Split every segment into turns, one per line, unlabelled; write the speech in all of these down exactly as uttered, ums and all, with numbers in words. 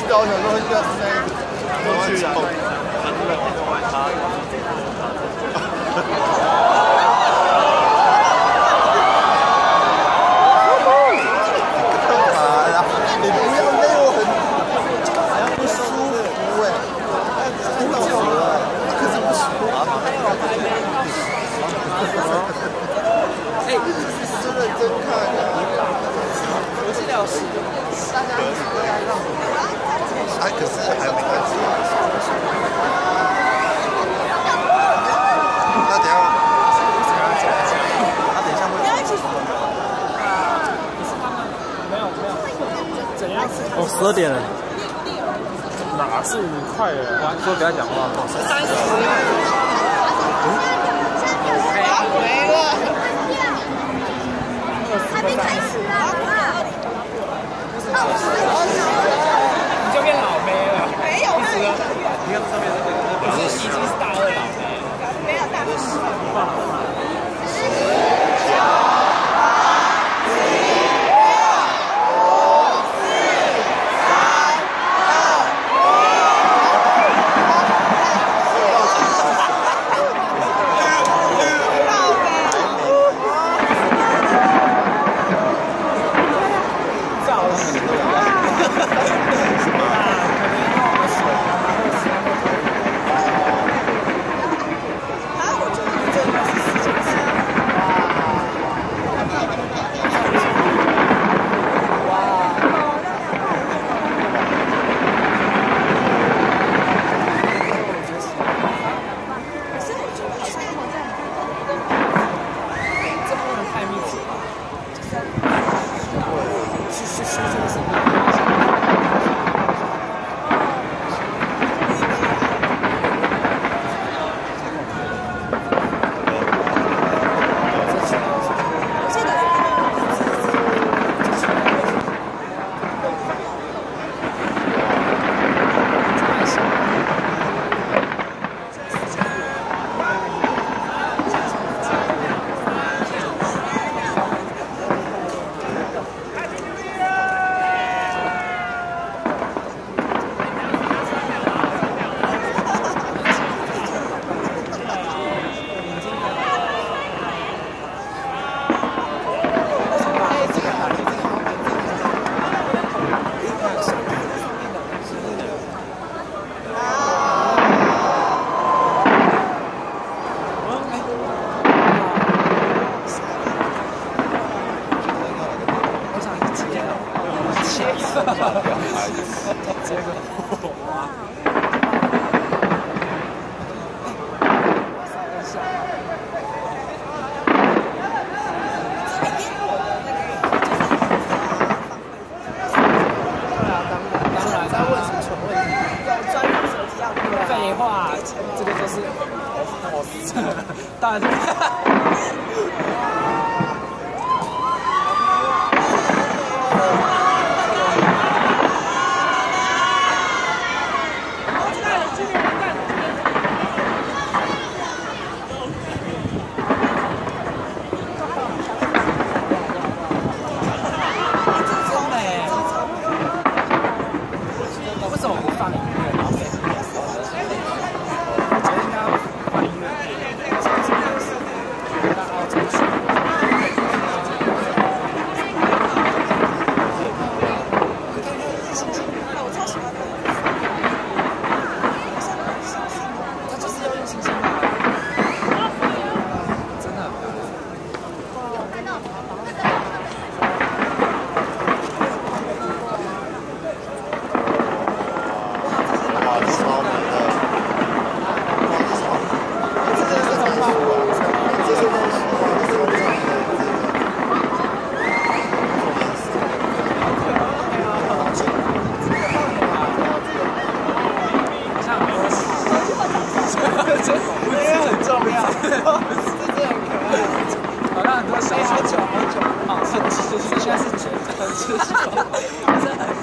道，我想说要是那个，去啊。哎，可是还没开始。那等下，他等一下会。
没有没有，怎样？
哦，十二点了。
哪是你快了？
我说不要讲话。
三十。
没了。还没开始啊！
你就变老妹了。
没有啊！
你看上面那个，
不是已经是大二老妹。
没有大二。
这个哇！当然，在问什么蠢问题？有专业手机要废话，这个就是我我当然。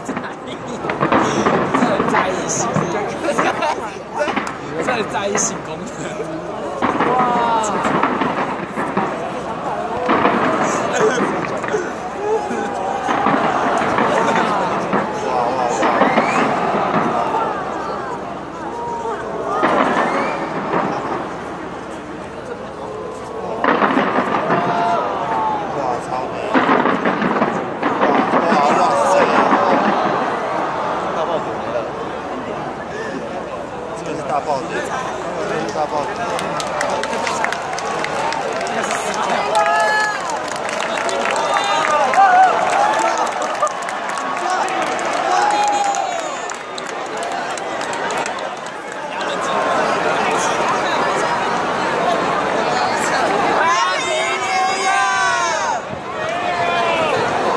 在意性格。